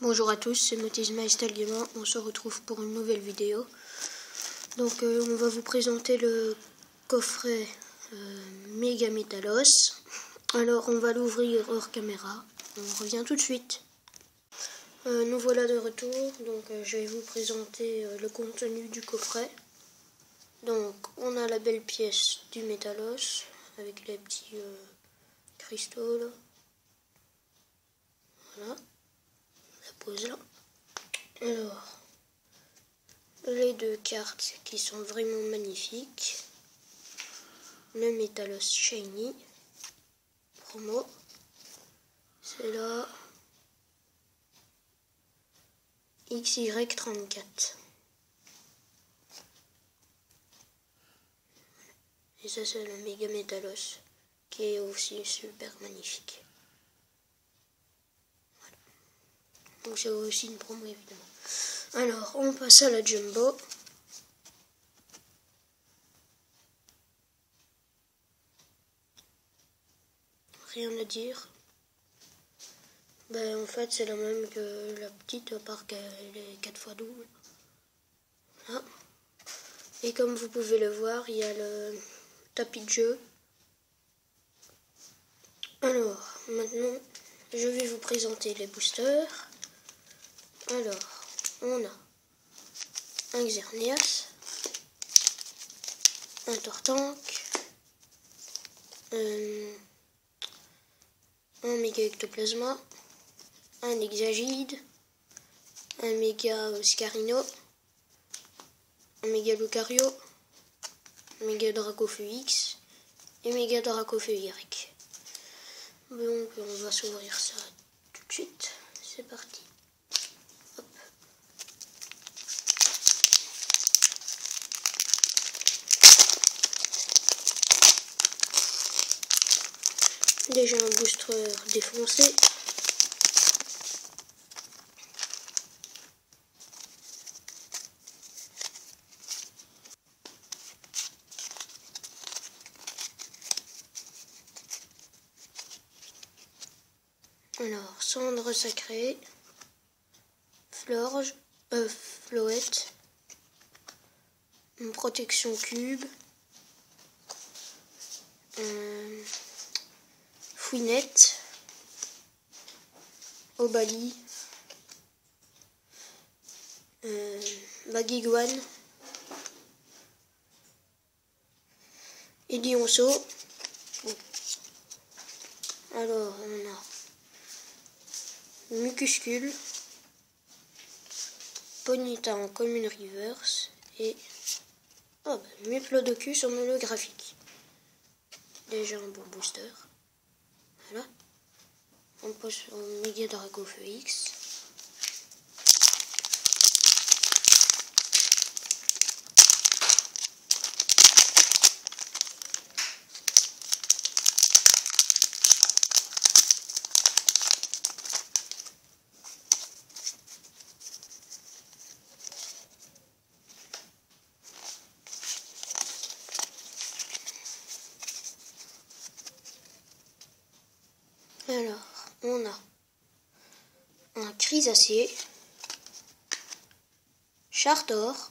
Bonjour à tous, c'est Motis Maestal Gamer, on se retrouve pour une nouvelle vidéo. Donc on va vous présenter le coffret Mega Metalos. Alors on va l'ouvrir hors caméra, on revient tout de suite. Nous voilà de retour, donc je vais vous présenter le contenu du coffret. Donc on a la belle pièce du Metalos avec les petits cristaux là. Voilà, la pose là. Alors, les deux cartes qui sont vraiment magnifiques. Le Metalos Shiny promo, c'est là XY34. Et ça c'est le Mega Metalos qui est aussi super magnifique. Voilà. Donc c'est aussi une promo évidemment. Alors on passe à la Jumbo. Rien à dire. Ben, en fait c'est la même que la petite, à part qu'elle est 4 fois double. Voilà. Et comme vous pouvez le voir, il y a le tapis de jeu. Alors maintenant je vais vous présenter les boosters. Alors on a un Xerneas, un Tortank, un Méga Ectoplasma, un Exagide, un Méga Scarino, un Méga Lucario, un Méga Dracofeu X et Méga Dracofeu Y. Donc on va s'ouvrir ça tout de suite. C'est parti. Hop. Déjà un booster défoncé. Alors, cendre sacrée, Floette, une protection cube, Fouinette, Obali, Baguiguane, et Dionceau. Alors, on a Mucuscule, Ponyta en commune reverse et Muplodocus en holographique. Déjà un bon booster. Voilà. On passe au Méga Dracofeu X. Alors, on a un Crisacé, Chartor,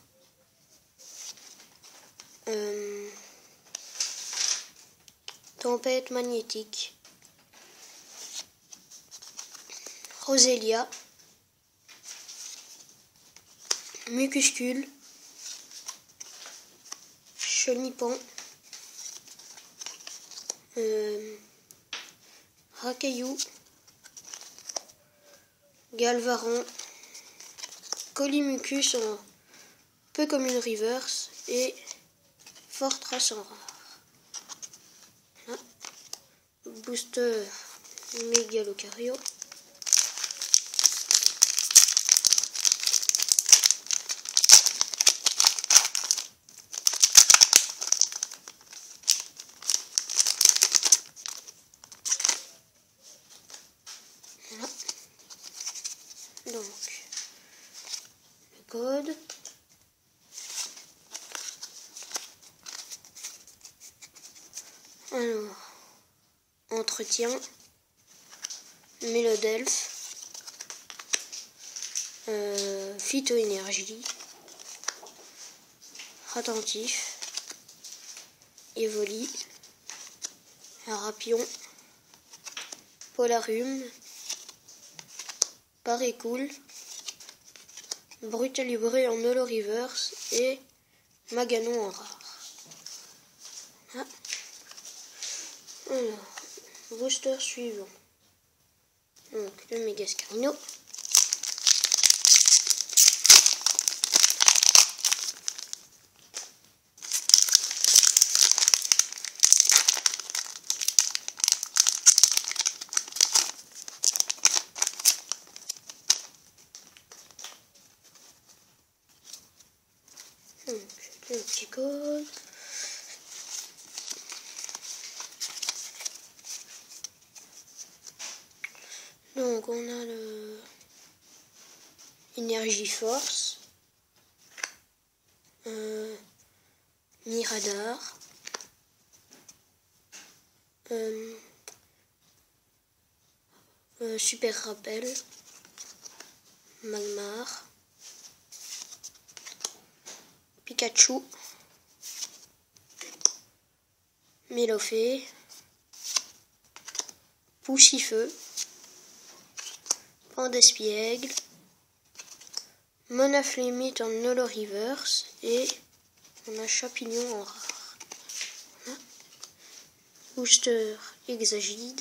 Tempête magnétique, Roselia, Mucuscule, Chenipan, Racaillou, Galvaran, Colimucus en peu comme une reverse et Fortress en rare. Voilà. Booster Méga Lucario. Voilà. Donc, le code. Alors, entretien, Mélodelphe, Phyto-énergie, Attentif, Evoli, Arapion, Polarium, Paris-Cool, Brutalibré en holo reverse et Maganon en rare. Ah. Alors, booster suivant. Donc le Mégascarino. Donc, le petit code. Donc on a le Énergie Force, Miradar, Super Rappel, Magmar, Pikachu, Mélofée, Poussifeu, Pandespiègle, Monaflémite en holo reverse et on a Champignon en rare. Voilà. Booster Exagide,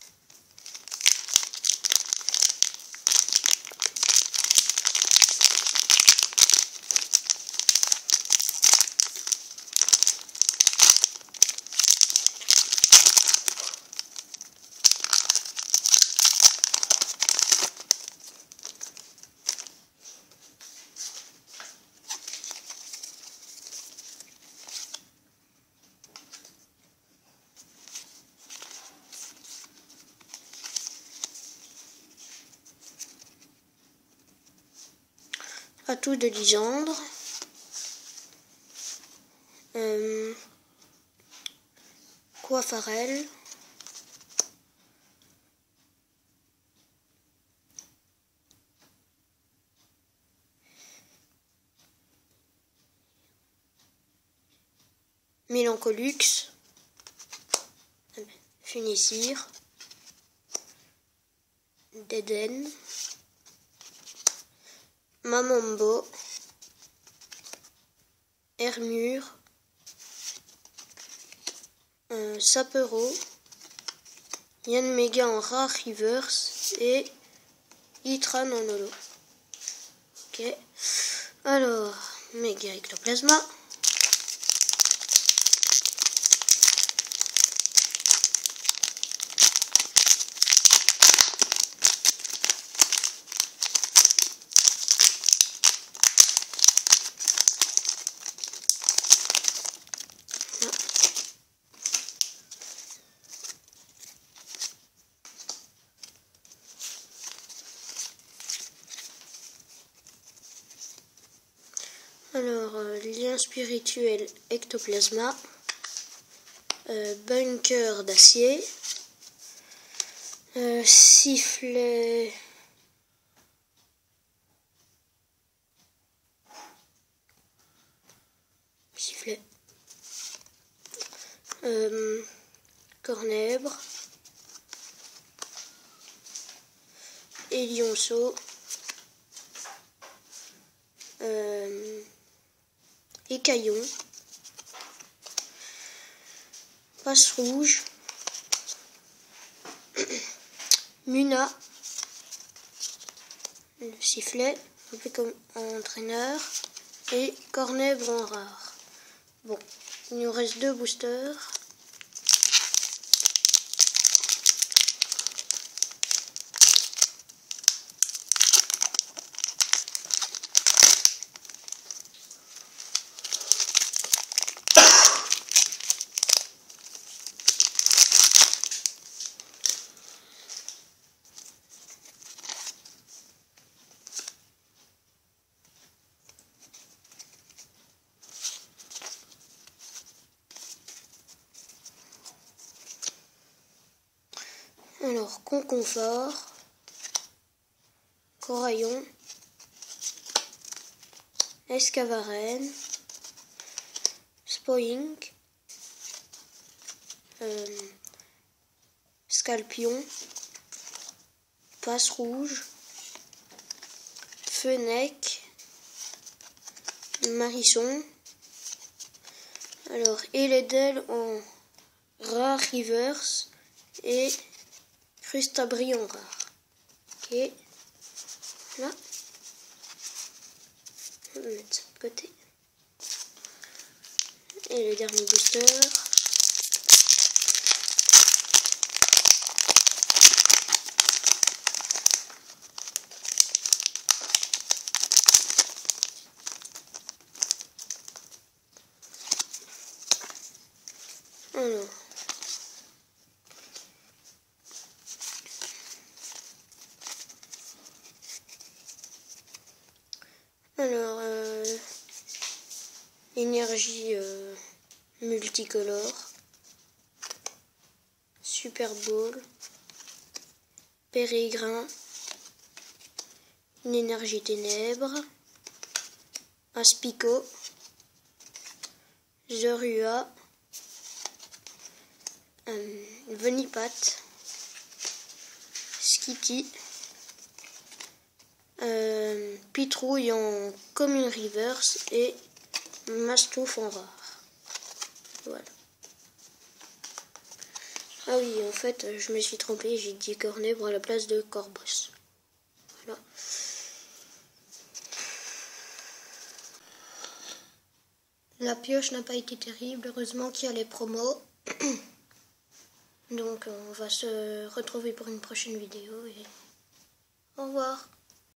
Atout de Lysandre, Coiffarel, Mélancolux, Funicire, Deden, Mamambo, Hermure, Sapero, Yanmega en rare reverse et Itran en holo. Ok. Alors, Méga Ectoplasma. Alors, lien spirituel Ectoplasma, bunker d'acier, sifflet, cornèbre, Élionceau, Écaillon, Passe rouge, Muna, le sifflet, un peu comme entraîneur, et cornèbre en rare. Bon, il nous reste 2 boosters. Alors, Conconfort, Coraillon, Escavaren, Spoink, Scalpion, Passe Rouge, Fennec, Marisson. Alors, et les DEL en rare reverse et Crustabri en rare. Ok, là, on va mettre ça de côté. Et le dernier booster. Alors, énergie multicolore, Super Bowl, Pérégrin, une énergie ténèbres, Aspico, Zorua, Venipat, Skitty, Pitrouille en commune reverse et Mastouf en rare. Voilà. Ah oui, en fait, je me suis trompé, j'ai dit Cornèbre à la place de Corbos. Voilà. La pioche n'a pas été terrible, heureusement qu'il y a les promos. Donc on va se retrouver pour une prochaine vidéo et au revoir.